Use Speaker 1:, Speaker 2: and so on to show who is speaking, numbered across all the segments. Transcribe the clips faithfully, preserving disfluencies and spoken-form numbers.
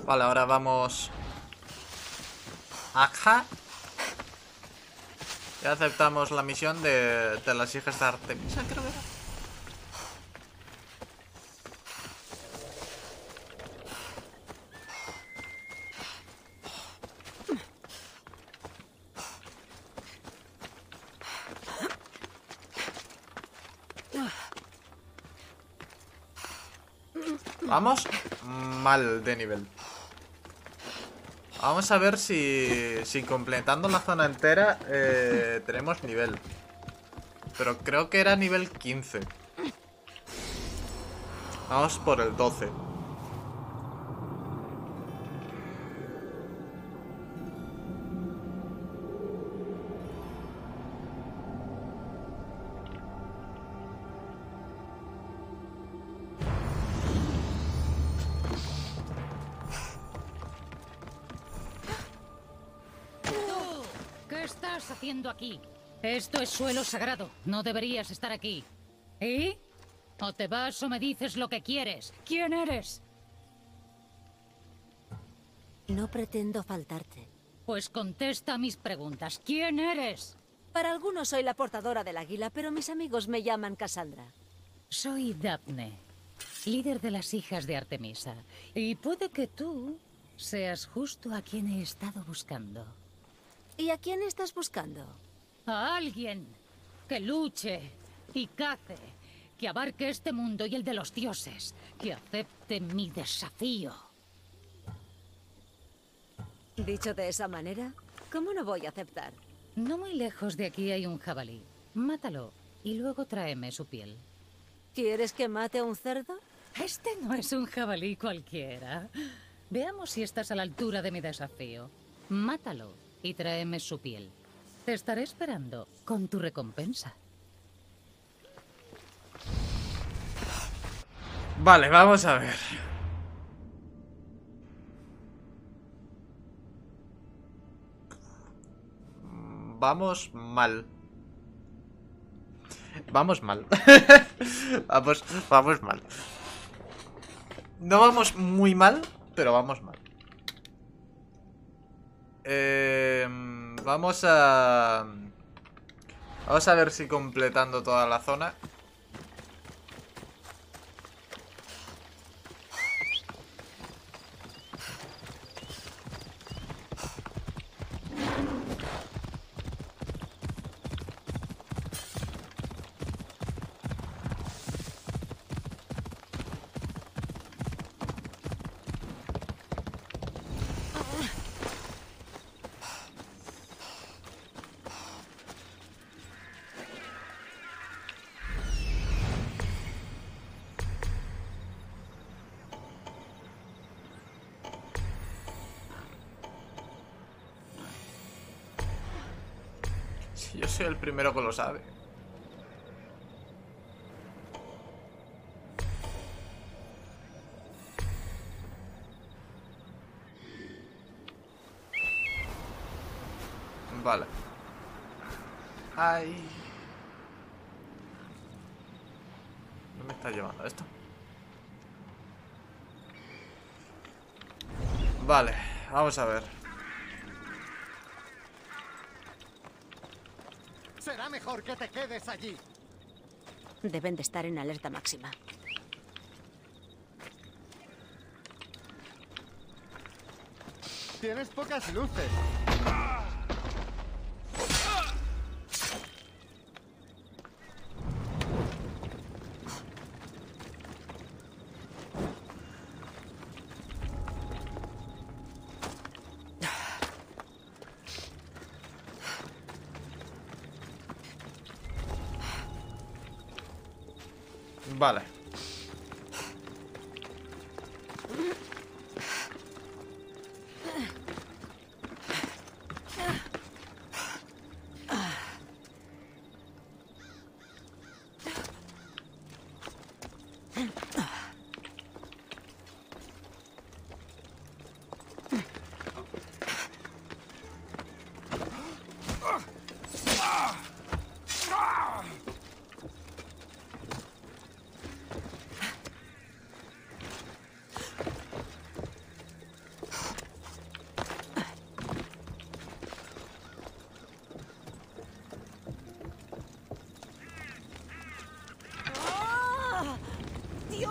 Speaker 1: Vale, ahora vamos... Acá. Y aceptamos la misión de, de las hijas de Artemisa, creo que era. Vamos mal de nivel. Vamos a ver si, si completando la zona entera eh, tenemos nivel. Pero creo que era nivel quince. Vamos por el doce.
Speaker 2: ¿Qué estás haciendo aquí? Esto es suelo sagrado. No deberías estar aquí. ¿Y? O te vas o me dices lo que quieres. ¿Quién eres?
Speaker 3: No pretendo faltarte.
Speaker 2: Pues contesta a mis preguntas. ¿Quién eres?
Speaker 3: Para algunos soy la portadora del águila, pero mis amigos me llaman Cassandra.
Speaker 2: Soy Daphne, líder de las hijas de Artemisa. Y puede que tú seas justo a quien he estado buscando.
Speaker 3: ¿Y a quién estás buscando?
Speaker 2: A alguien que luche y cace, que abarque este mundo y el de los dioses, que acepte mi desafío.
Speaker 3: Dicho de esa manera, ¿cómo no voy a aceptar?
Speaker 2: No muy lejos de aquí hay un jabalí. Mátalo y luego tráeme su piel.
Speaker 3: ¿Quieres que mate a un cerdo?
Speaker 2: Este no es un jabalí cualquiera. Veamos si estás a la altura de mi desafío. Mátalo y tráeme su piel. Te estaré esperando con tu recompensa.
Speaker 1: Vale, vamos a ver. Vamos mal. Vamos mal. vamos, vamos mal. No vamos muy mal, pero vamos mal. Eh, vamos a... Vamos a ver si completando toda la zona. Si yo soy el primero que lo sabe. Vale. Ay. ¿Dónde me está llevando esto? Vale, vamos a ver.
Speaker 4: Será mejor que te quedes allí.
Speaker 3: Deben de estar en alerta máxima.
Speaker 4: Tienes pocas luces.
Speaker 1: Vale.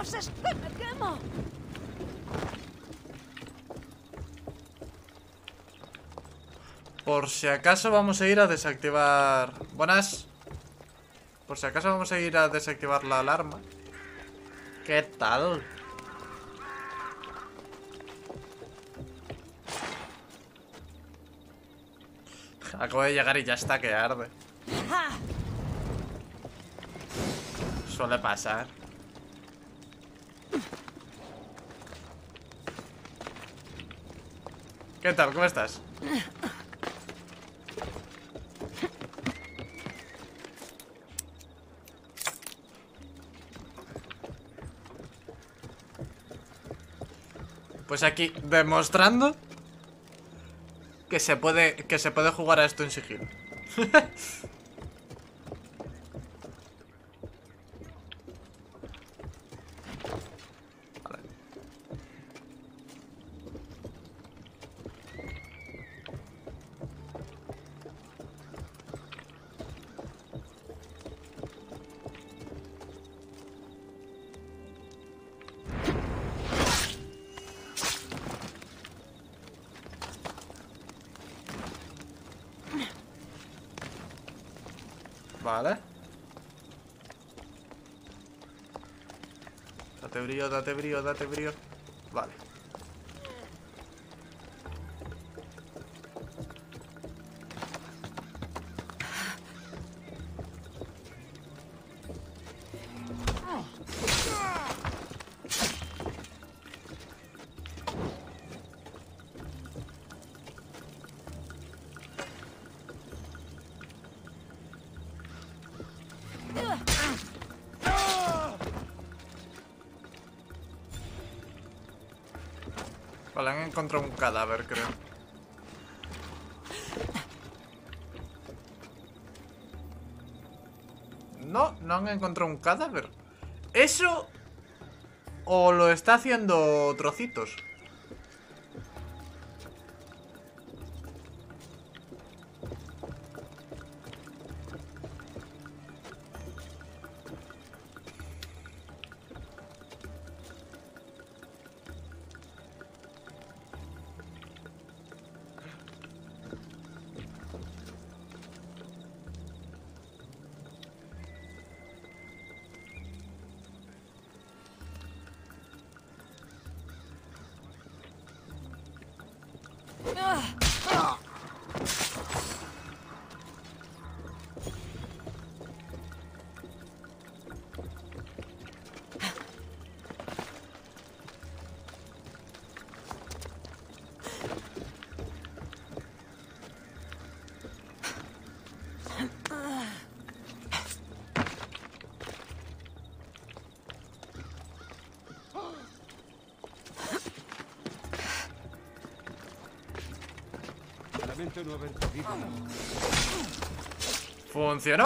Speaker 3: ¡Dioses! ¡Que me quemo!
Speaker 1: Por si acaso vamos a ir a desactivar... Buenas. Por si acaso vamos a ir a desactivar la alarma. ¿Qué tal? Acabo de llegar y ya está que arde. Suele pasar. ¿Qué tal? ¿Cómo estás? Pues aquí, demostrando que se puede, que se puede jugar a esto en sigilo. Vale. Vale. Date brío, date brío, date brío. Vale. Vale, han encontrado un cadáver, creo. No, no han encontrado un cadáver. ¿Eso? ¿O lo está haciendo trocitos?
Speaker 5: Lamento no haber podido.
Speaker 1: ¿Funcionó?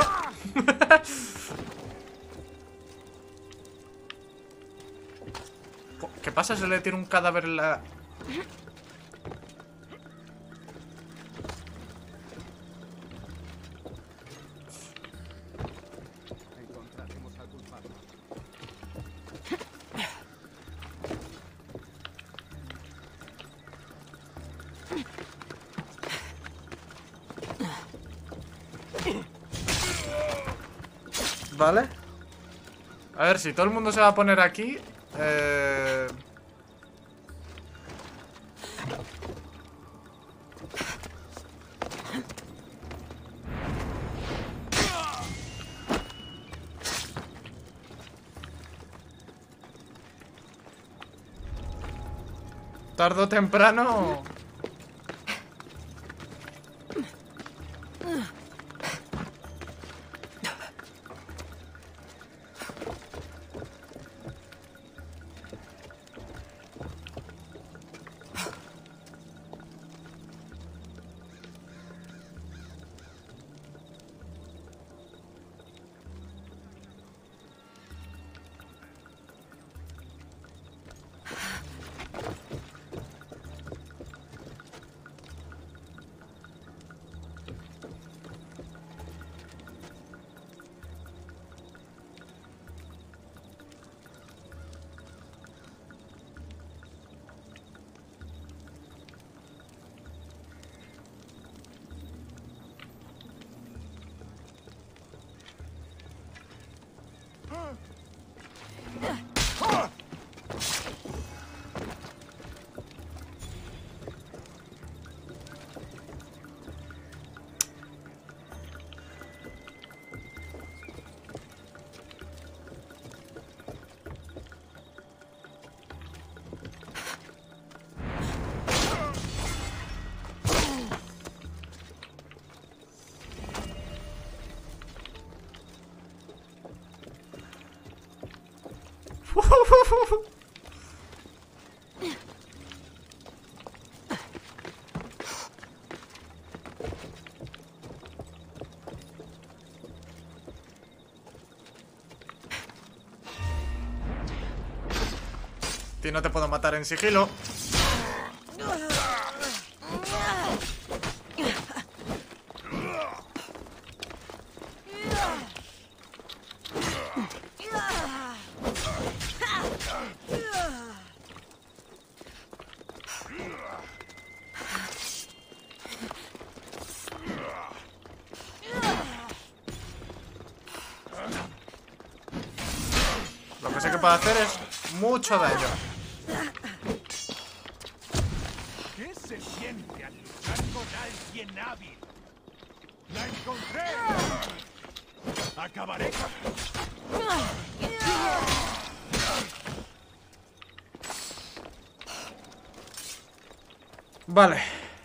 Speaker 1: ¿Qué pasa si le tiro un cadáver en la...?
Speaker 5: Encontraremos al culpable.
Speaker 1: Vale. A ver, si todo el mundo se va a poner aquí... Eh... Tarde o temprano... Tío, no te puedo matar en sigilo. Lo que sé que puedo hacer es mucho daño.
Speaker 5: ¿Qué se siente al luchar con alguien hábil? ¡La encontré! ¡Acabaré con...
Speaker 1: Vale.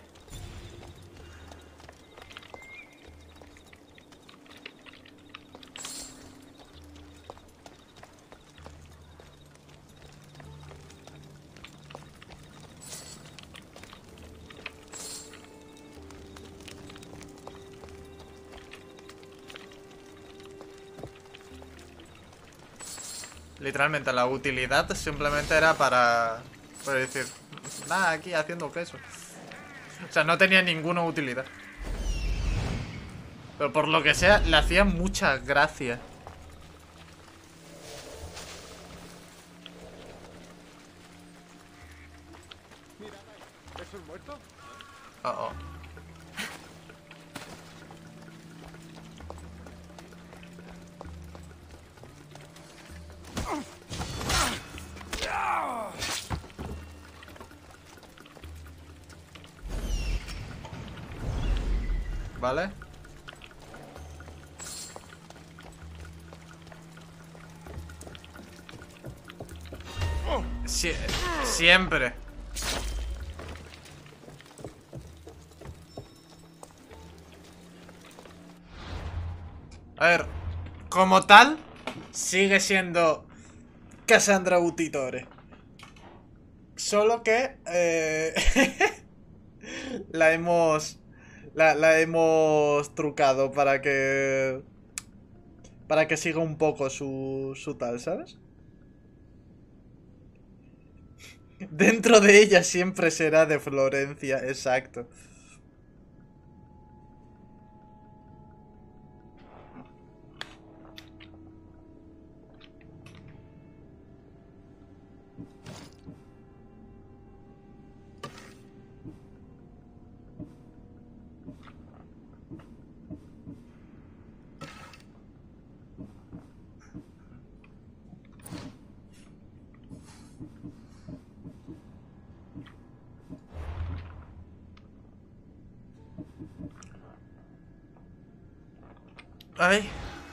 Speaker 1: Literalmente la utilidad simplemente era para... Para decir, nada, aquí haciendo queso. O sea, no tenía ninguna utilidad. Pero por lo que sea, le hacía mucha gracia.
Speaker 4: Mira, ¿es un muerto?
Speaker 1: Oh, oh. Vale. Sie- siempre. A ver, como tal, sigue siendo Cassandra Utitore. Solo que eh, la hemos la, la hemos trucado para que para que siga un poco su, su tal, ¿sabes? Dentro de ella siempre será de Florencia, exacto. Ay.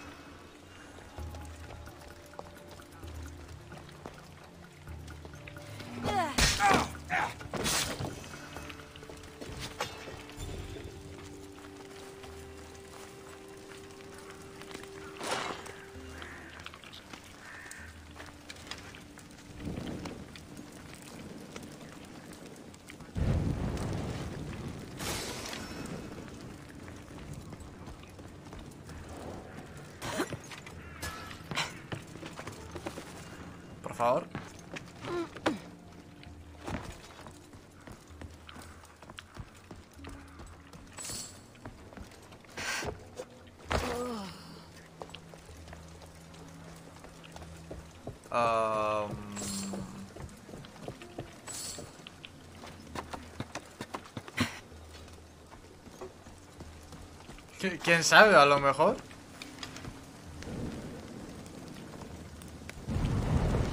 Speaker 1: Por favor. Um... ¿Qui- ¿Quién sabe? A lo mejor.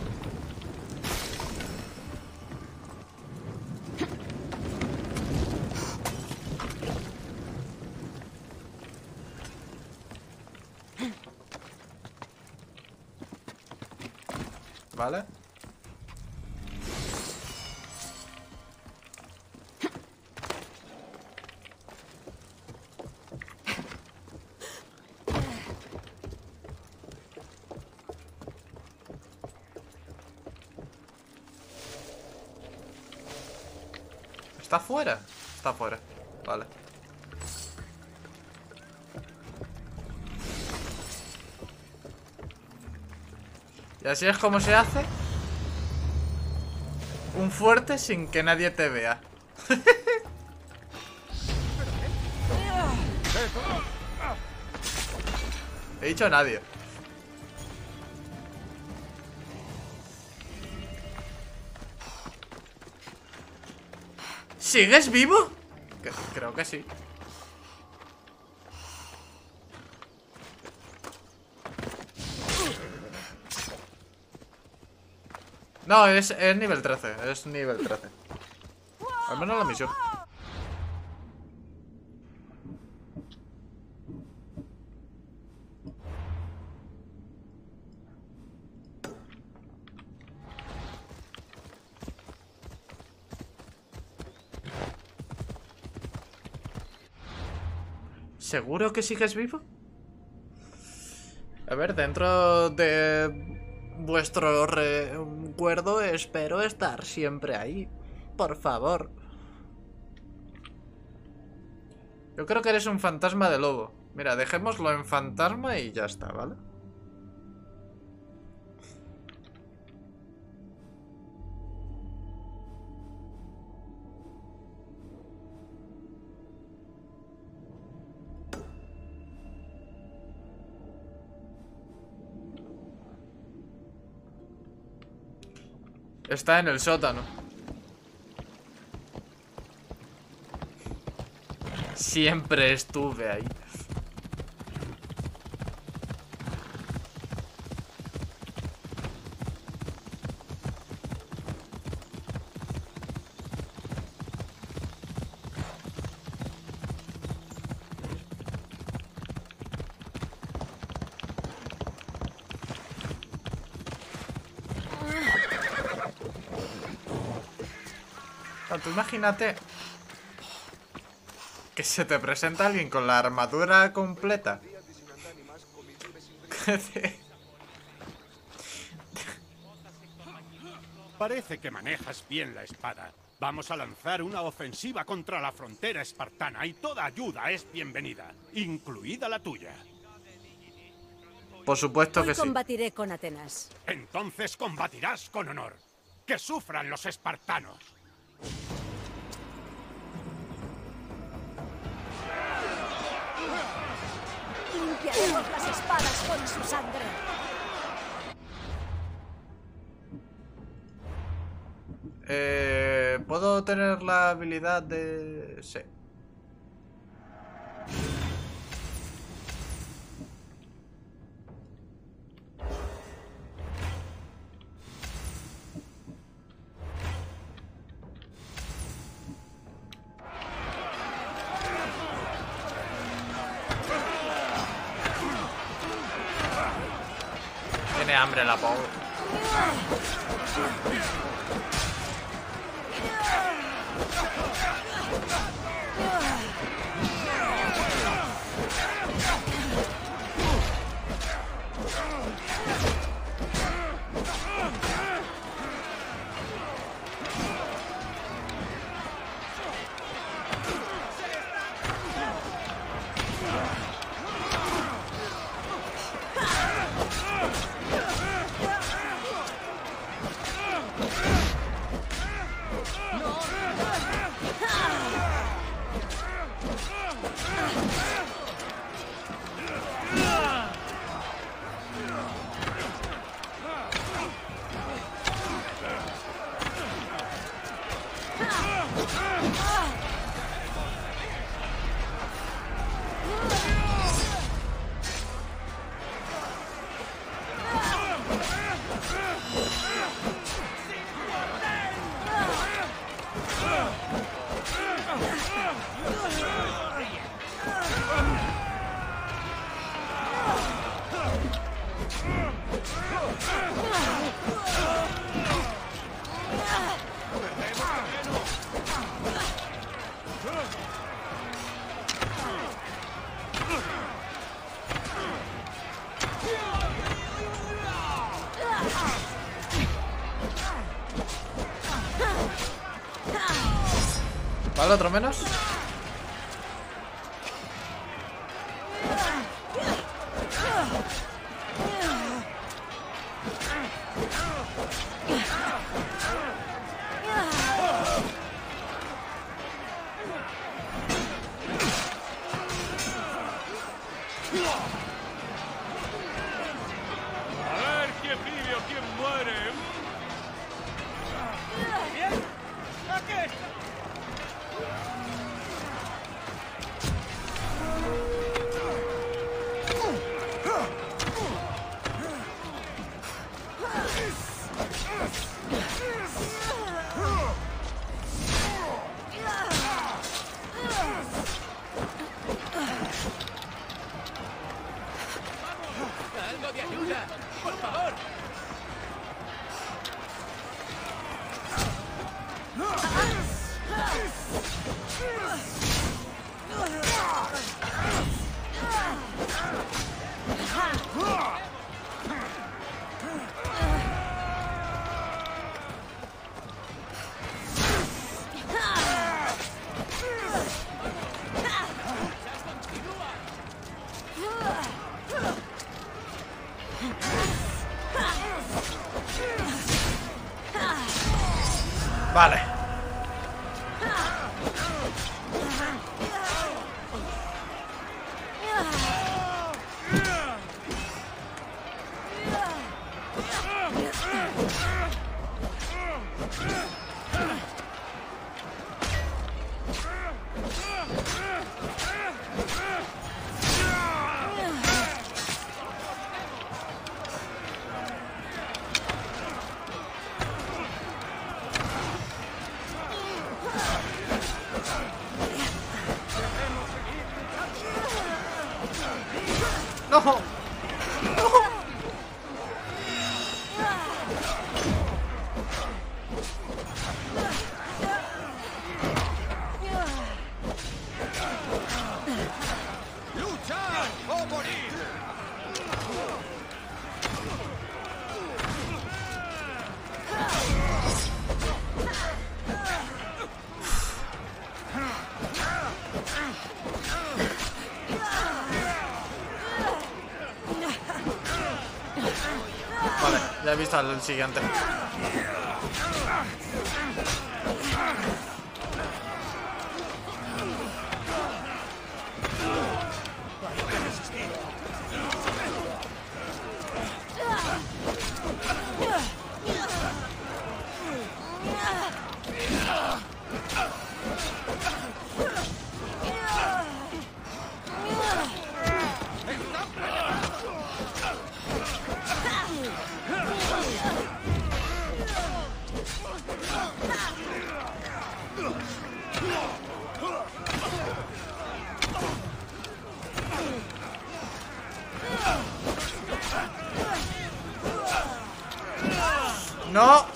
Speaker 1: Vale. ¿Está fuera? Está fuera. Vale. Y así es como se hace un fuerte sin que nadie te vea. He dicho a nadie. ¿Sigues vivo? Que- Creo que sí. No, es, es nivel trece. Es nivel trece. Al menos la misión. ¿Seguro que sigues vivo? A ver, dentro de vuestro recuerdo espero estar siempre ahí. Por favor. Yo creo que eres un fantasma de lobo. Mira, dejémoslo en fantasma y ya está, ¿vale? Está en el sótano. Siempre estuve ahí. Ah, tú imagínate que se te presenta alguien con la armadura completa.
Speaker 5: Parece que manejas bien la espada. Vamos a lanzar una ofensiva contra la frontera espartana y toda ayuda es bienvenida, incluida la tuya.
Speaker 1: Por supuesto
Speaker 3: Hoy
Speaker 1: que sí.
Speaker 3: combatiré con Atenas.
Speaker 5: Entonces combatirás con honor. ¡Que sufran los espartanos!
Speaker 3: Limpiaremos las espadas con su sangre.
Speaker 1: Eh, ¿Puedo tener la habilidad de...? Sí. Tiene hambre la pobre. Vale, otro menos.
Speaker 4: A ver quién vive o quién muere. Bien. Aquí está.
Speaker 6: ¡Algo de ayuda! ¡Por favor!
Speaker 1: Vale. No.
Speaker 5: ¡Luchar o morir!
Speaker 1: Vale, ya he visto al siguiente. No.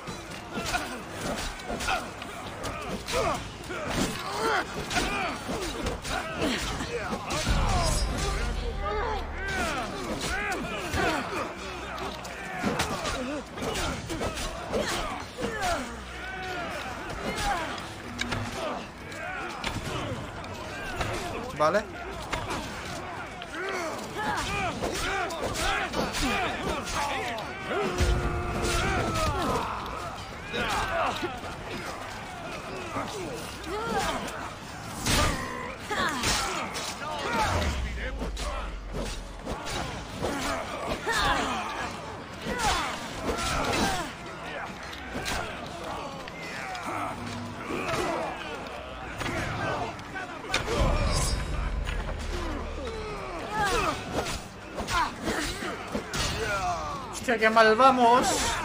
Speaker 1: Vale. Hostia, qué mal vamos.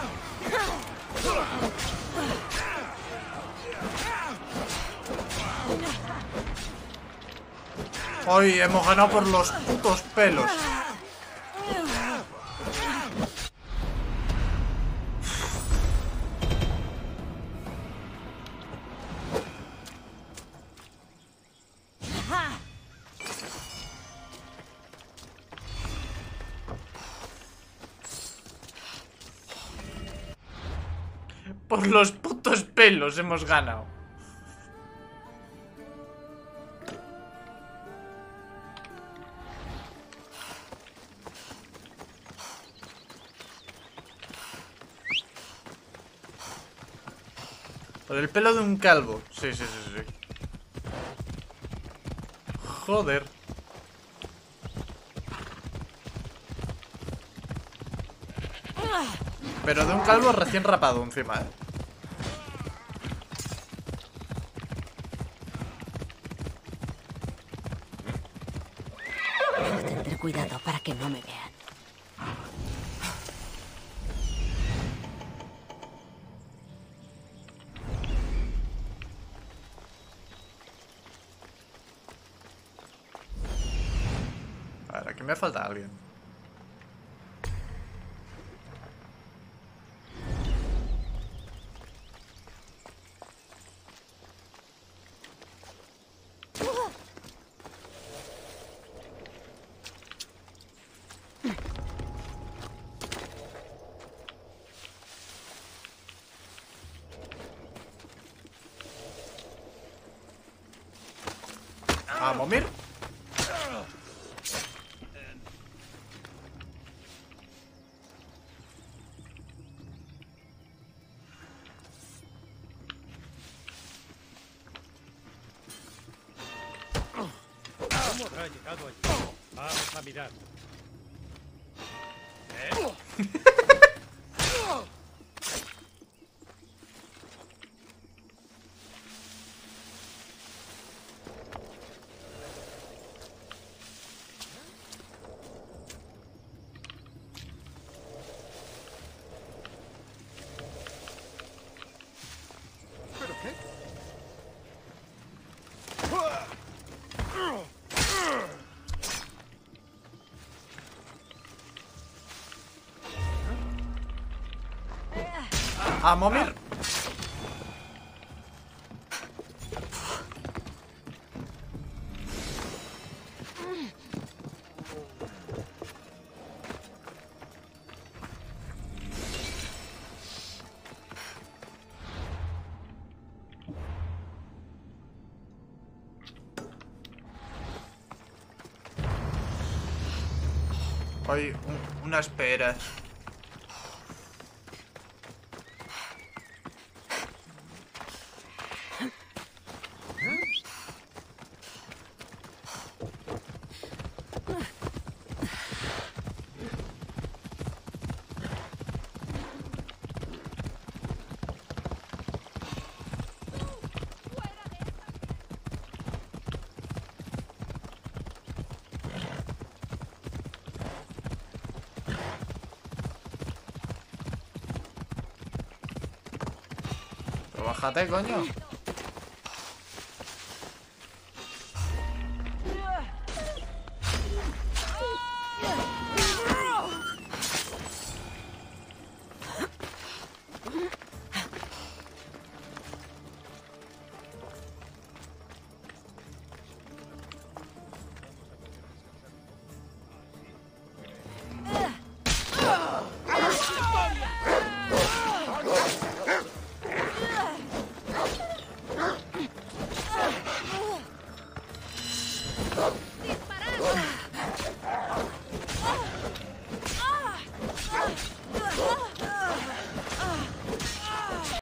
Speaker 1: Hoy hemos ganado por los putos pelos. Por los putos pelos hemos ganado. Por el pelo de un calvo. Sí, sí, sí, sí. Joder. Pero de un calvo recién rapado encima, ¿eh?
Speaker 3: Tendré cuidado para que no me vean.
Speaker 1: A ver, aquí me falta alguien. ¿A Momir?
Speaker 4: ¿Cómo habrá llegado allí? Vamos a mirar.
Speaker 5: ¿Pero qué?
Speaker 1: ¿A Momir? Hay un, unas peras. Pero bájate, coño.